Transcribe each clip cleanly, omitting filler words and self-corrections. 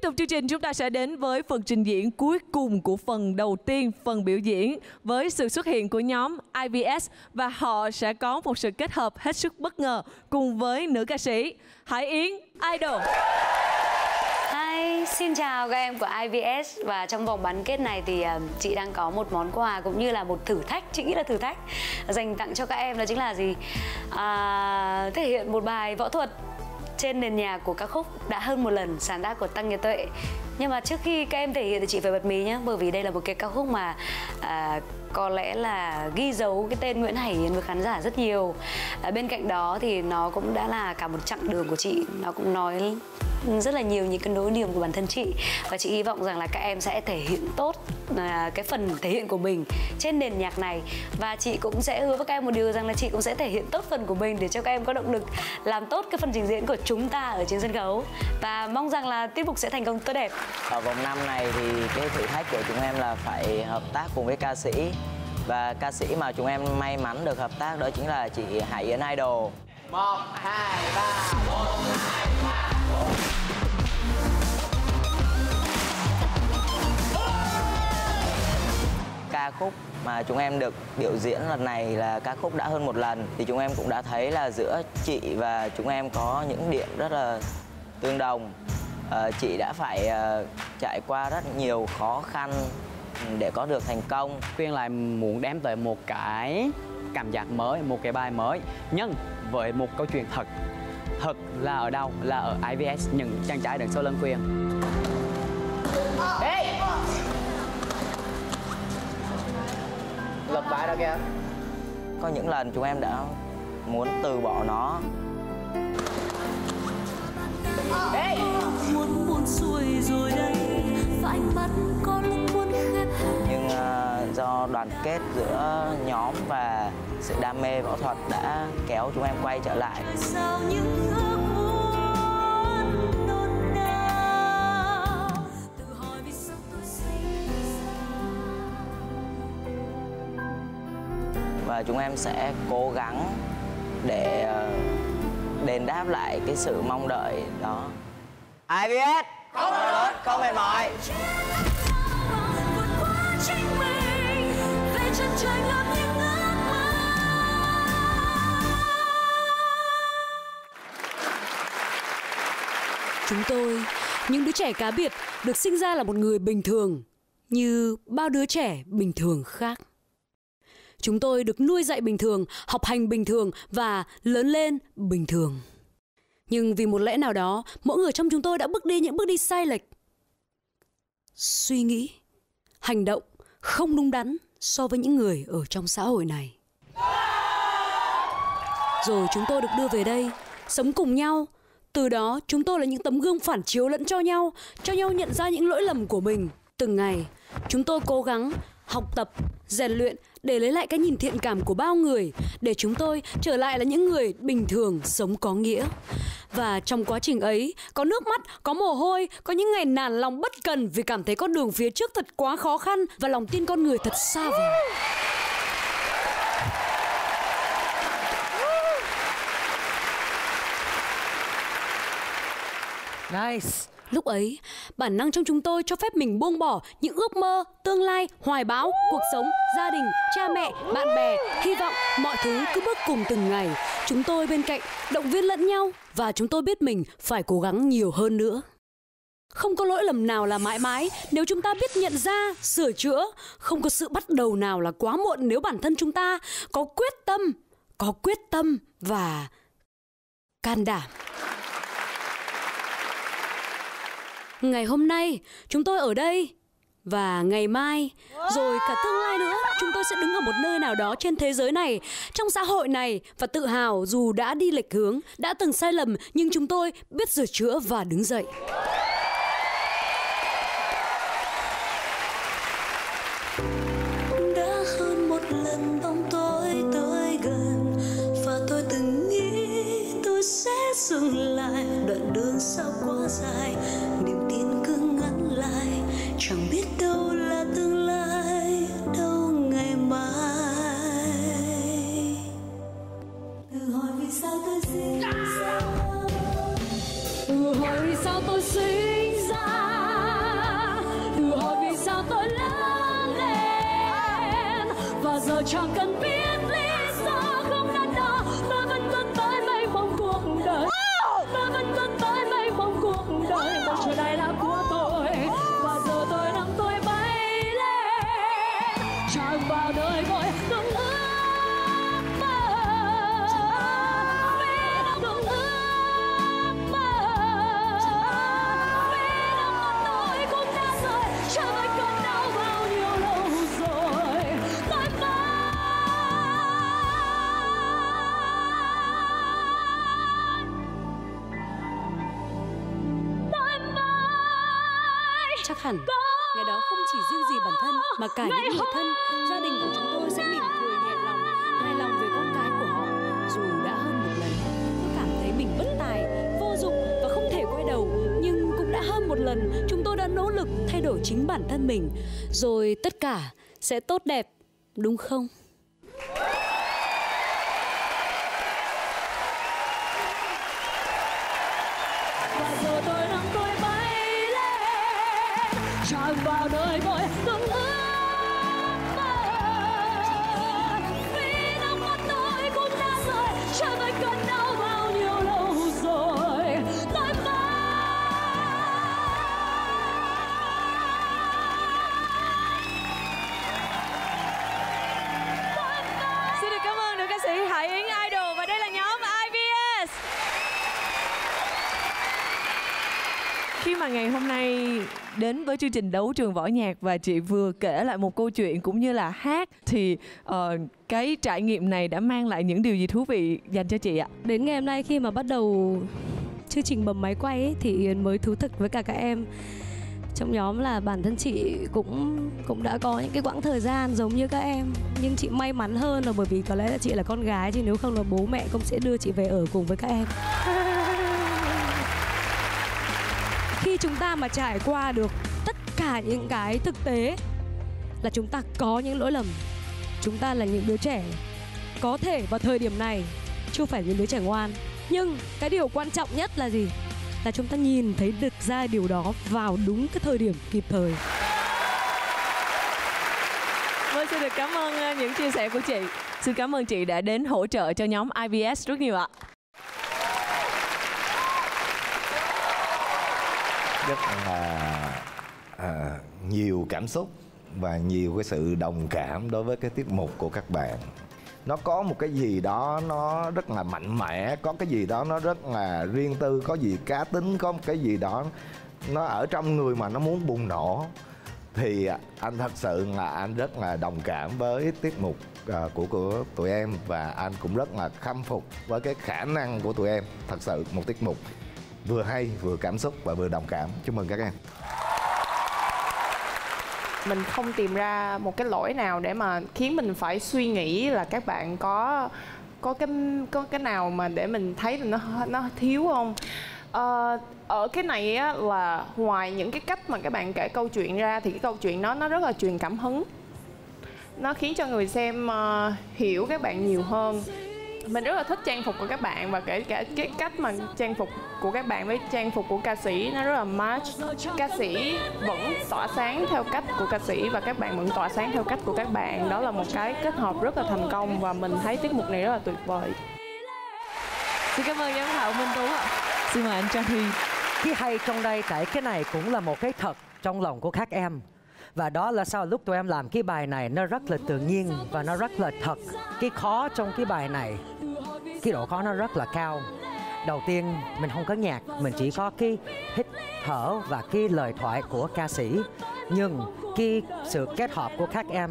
tục chương trình, chúng ta sẽ đến với phần trình diễn cuối cùng của phần đầu tiên, phần biểu diễn, với sự xuất hiện của nhóm IVS, và họ sẽ có một sự kết hợp hết sức bất ngờ cùng với nữ ca sĩ Hải Yến Idol. Hi, xin chào các em của IVS. Và trong vòng bán kết này thì chị đang có một món quà cũng như là một thử thách, chị nghĩ là thử thách dành tặng cho các em, đó chính là gì? Thể hiện một bài võ thuật trên nền nhạc của ca khúc Đã Hơn Một Lần, sáng tác của Tăng Nhật Tuệ. Nhưng mà trước khi các em thể hiện thì chị phải bật mí nhé, bởi vì đây là một cái ca khúc mà có lẽ là ghi dấu cái tên Nguyễn Hải Yến với khán giả rất nhiều. Bên cạnh đó thì nó cũng đã là cả một chặng đường của chị, nó cũng nói rất là nhiều những cái nỗi niềm của bản thân chị. Và chị hy vọng rằng là các em sẽ thể hiện tốt cái phần thể hiện của mình trên nền nhạc này. Và chị cũng sẽ hứa với các em một điều rằng là chị cũng sẽ thể hiện tốt phần của mình để cho các em có động lực làm tốt cái phần trình diễn của chúng ta ở trên sân khấu. Và mong rằng là tiết mục sẽ thành công tốt đẹp. Ở vòng 5 này thì cái thử thách của chúng em là phải hợp tác cùng với ca sĩ. Và ca sĩ mà chúng em may mắn được hợp tác đó chính là chị Hải Yến Idol. 1, 2, 3, 1, 2, 3, 4. Ca khúc mà chúng em được biểu diễn lần này là ca khúc Đã Hơn Một Lần. Thì chúng em cũng đã thấy là giữa chị và chúng em có những điểm rất là tương đồng. Chị đã phải trải qua rất nhiều khó khăn để có được thành công. Khuyên lại muốn đem tới một cái cảm giác mới, một cái bài mới, nhưng với một câu chuyện thật. Thật là ở đâu? Là ở IVS, những chàng trai đằng sau lưng Khuyên. Ê! Lật bài đó kìa. Có những lần chúng em đã muốn từ bỏ nó. Ê! Muốn xuôi rồi đây, phải mắt có lúc muốn khép. Nhưng do đoàn kết giữa nhóm và sự đam mê võ thuật đã kéo chúng em quay trở lại. Sao những ước muốn nôn nao, tự hỏi vì sao tôi sinh ra. Và chúng em sẽ cố gắng để đền đáp lại cái sự mong đợi đó. IVS không lớn, không mệt mỏi. Vượt qua chính mình, về chân trời ngập những ước mơ. Chúng tôi, những đứa trẻ cá biệt, được sinh ra là một người bình thường, như bao đứa trẻ bình thường khác. Chúng tôi được nuôi dạy bình thường, học hành bình thường và lớn lên bình thường. Nhưng vì một lẽ nào đó, mỗi người trong chúng tôi đã bước đi những bước đi sai lệch. Suy nghĩ, hành động không đúng đắn so với những người ở trong xã hội này. Rồi chúng tôi được đưa về đây, sống cùng nhau. Từ đó chúng tôi là những tấm gương phản chiếu lẫn cho nhau nhận ra những lỗi lầm của mình. Từng ngày, chúng tôi cố gắng học tập, rèn luyện để lấy lại cái nhìn thiện cảm của bao người, để chúng tôi trở lại là những người bình thường, sống có nghĩa. Và trong quá trình ấy, có nước mắt, có mồ hôi, có những ngày nản lòng bất cần vì cảm thấy con đường phía trước thật quá khó khăn và lòng tin con người thật xa vời. Nice. Lúc ấy, bản năng trong chúng tôi cho phép mình buông bỏ những ước mơ, tương lai, hoài bão, cuộc sống, gia đình, cha mẹ, bạn bè, hy vọng mọi thứ cứ bước cùng từng ngày. Chúng tôi bên cạnh động viên lẫn nhau và chúng tôi biết mình phải cố gắng nhiều hơn nữa. Không có lỗi lầm nào là mãi mãi nếu chúng ta biết nhận ra, sửa chữa. Không có sự bắt đầu nào là quá muộn nếu bản thân chúng ta có quyết tâm và can đảm. Ngày hôm nay, chúng tôi ở đây. Và ngày mai, rồi cả tương lai nữa, chúng tôi sẽ đứng ở một nơi nào đó trên thế giới này, trong xã hội này, và tự hào dù đã đi lệch hướng, đã từng sai lầm, nhưng chúng tôi biết sửa chữa và đứng dậy. Đã hơn một lần bóng tối tới gần, và tôi từng nghĩ tôi sẽ dừng lại. Đoạn đường sao quá dài, niềm tin cứ ngắn lại, chẳng biết đâu là tương lai, đâu ngày mai. Tự hỏi vì sao tôi sinh ra, tự hỏi vì sao tôi sinh ra. giờ chẳng cần biết lý do không đắn đo, tôi vẫn bước tới mênh mông cuộc đời. Tôi vẫn bước tới mênh mông cuộc đời, bầu trời này là của tôi và giờ tôi nắm tôi bay lên, tràn vào đời vội từng ước mơ, vì đang từng ước mơ, vì đang một tôi cũng đã rời, chẳng phải cơn đau bao nhiêu lâu rồi. Tôi Chắc hẳn ngày đó không chỉ riêng gì bản thân mà cả những người thân, gia đình của chúng tôi sẽ mỉm cười nhẹ lòng, hài lòng về con cái của họ. Dù đã hơn một lần tôi cảm thấy mình bất tài, vô dụng và không thể quay đầu, nhưng cũng đã hơn một lần chúng tôi đã nỗ lực thay đổi chính bản thân mình, rồi tất cả sẽ tốt đẹp, đúng không? và giờ tôi nắm tôi bay lên, tràn vào đời vội từng ước mơ, vì đang một tôi cũng đã rời, chẳng phải cơn đau bao nhiêu lâu rồi. Tôi Xin được cảm ơn nữ ca sĩ Hải Yến Idol và đây là nhóm IVS. Khi mà ngày hôm nay đến với chương trình Đấu Trường Võ Nhạc và chị vừa kể lại một câu chuyện cũng như là hát thì cái trải nghiệm này đã mang lại những điều gì thú vị dành cho chị ạ? Đến ngày hôm nay khi mà bắt đầu chương trình bấm máy quay ấy, thì Yến mới thú thực với cả các em trong nhóm là bản thân chị cũng đã có những cái quãng thời gian giống như các em, nhưng chị may mắn hơn là bởi vì có lẽ là chị là con gái, chứ nếu không là bố mẹ cũng sẽ đưa chị về ở cùng với các em. Khi chúng ta mà trải qua được tất cả những cái thực tế là chúng ta có những lỗi lầm, chúng ta là những đứa trẻ có thể vào thời điểm này chưa phải những đứa trẻ ngoan, nhưng cái điều quan trọng nhất là gì? Là chúng ta nhìn thấy được ra điều đó vào đúng cái thời điểm kịp thời. Vâng, xin được cảm ơn những chia sẻ của chị. Xin cảm ơn chị đã đến hỗ trợ cho nhóm IVS rất nhiều ạ. Rất là nhiều cảm xúc và nhiều cái sự đồng cảm đối với cái tiết mục của các bạn. Nó có một cái gì đó nó rất là mạnh mẽ, có cái gì đó nó rất là riêng tư, có gì cá tính, có một cái gì đó nó ở trong người mà nó muốn bùng nổ. Thì anh thật sự là anh rất là đồng cảm với tiết mục của tụi em, và anh cũng rất là khâm phục với cái khả năng của tụi em. Thật sự một tiết mục vừa hay, vừa cảm xúc và vừa đồng cảm. Chúc mừng các em. Mình không tìm ra một cái lỗi nào để mà khiến mình phải suy nghĩ là các bạn có cái nào mà để mình thấy là nó thiếu không. Ở cái này á, là ngoài những cái cách mà các bạn kể câu chuyện ra thì cái câu chuyện đó nó rất là truyền cảm hứng, nó khiến cho người xem hiểu các bạn nhiều hơn. Mình rất là thích trang phục của các bạn, và kể cả cái cách mà trang phục của các bạn với trang phục của ca sĩ nó rất là match. Ca sĩ vẫn tỏa sáng theo cách của ca sĩ và các bạn vẫn tỏa sáng theo cách của các bạn. Đó là một cái kết hợp rất là thành công và mình thấy tiết mục này rất là tuyệt vời. Xin cảm ơn giám khảo Minh Tú ạ. Xin mời anh Trang Huy. Cái hay trong đây tại cái này cũng là một cái thật trong lòng của các em. Và đó là sao lúc tụi em làm cái bài này nó rất là tự nhiên và nó rất là thật. Cái khó trong cái bài này, cái độ khó nó rất là cao. Đầu tiên mình không có nhạc, mình chỉ có cái hít thở và cái lời thoại của ca sĩ. Nhưng cái sự kết hợp của các em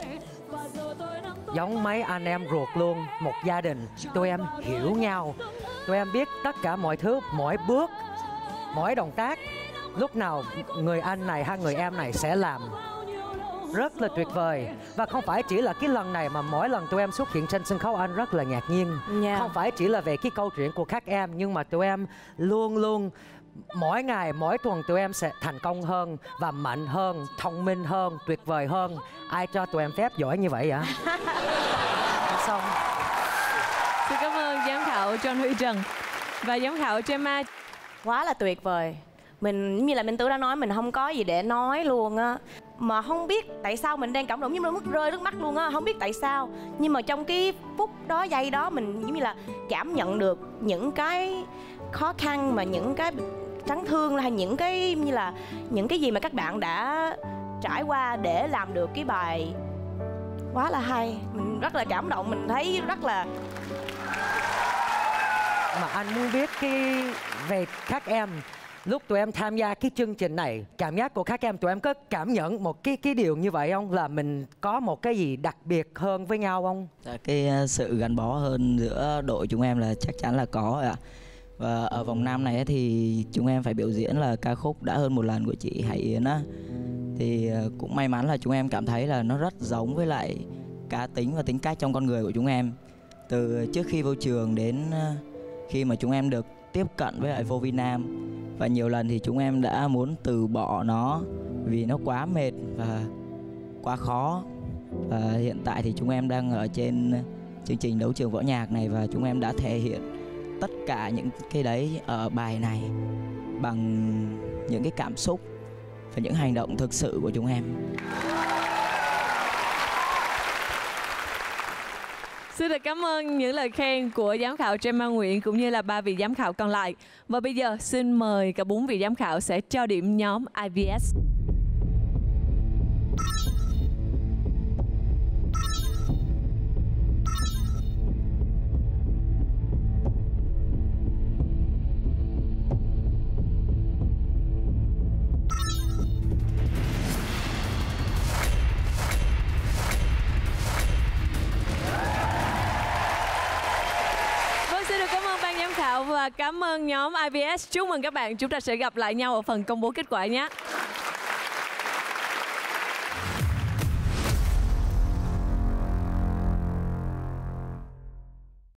giống mấy anh em ruột luôn, một gia đình. Tụi em hiểu nhau, tụi em biết tất cả mọi thứ, mỗi bước, mỗi động tác lúc nào người anh này hay người em này sẽ làm rất là tuyệt vời. Và không phải chỉ là cái lần này mà mỗi lần tụi em xuất hiện trên sân khấu anh rất là ngạc nhiên. Không phải chỉ là về cái câu chuyện của các em, nhưng mà tụi em luôn luôn mỗi ngày, mỗi tuần tụi em sẽ thành công hơn và mạnh hơn, thông minh hơn, tuyệt vời hơn. Ai cho tụi em phép giỏi như vậy ạ? Xong. Xin cảm ơn giám khảo John Huy Trần và giám khảo Gemma. Quá là tuyệt vời. Mình như là Minh Tú đã nói, mình không có gì để nói luôn á. mà không biết tại sao mình đang cảm động, nhưng mà mất rơi nước mắt luôn á, không biết tại sao. Nhưng mà trong cái phút đó, giây đó, mình giống như là cảm nhận được những cái khó khăn, mà những cái trắng thương, hay những cái như là những cái gì mà các bạn đã trải qua để làm được cái bài quá là hay. Mình rất là cảm động, mình thấy rất là... Mà anh muốn biết về các em, lúc tụi em tham gia cái chương trình này, cảm giác của các em, tụi em có cảm nhận một cái điều như vậy không? Là mình có một cái gì đặc biệt hơn với nhau không? Cái sự gắn bó hơn giữa đội chúng em là chắc chắn là có ạ. Và ở vòng 5 này thì chúng em phải biểu diễn là ca khúc Đã Hơn Một Lần của chị Hải Yến á. Thì cũng may mắn là chúng em cảm thấy là nó rất giống với lại cá tính và tính cách trong con người của chúng em. Từ trước khi vô trường đến khi mà chúng em được tiếp cận với lại Vô Vi Nam, và nhiều lần thì chúng em đã muốn từ bỏ nó vì nó quá mệt và quá khó. Và hiện tại thì chúng em đang ở trên chương trình Đấu Trường Võ Nhạc này, và chúng em đã thể hiện tất cả những cái đấy ở bài này bằng những cái cảm xúc và những hành động thực sự của chúng em. Xin được cảm ơn những lời khen của giám khảo Gemma Nguyễn cũng như là 3 vị giám khảo còn lại. Và bây giờ xin mời cả 4 vị giám khảo sẽ cho điểm nhóm IVS. Và cảm ơn nhóm IVS. Chúc mừng các bạn. Chúng ta sẽ gặp lại nhau ở phần công bố kết quả nhé.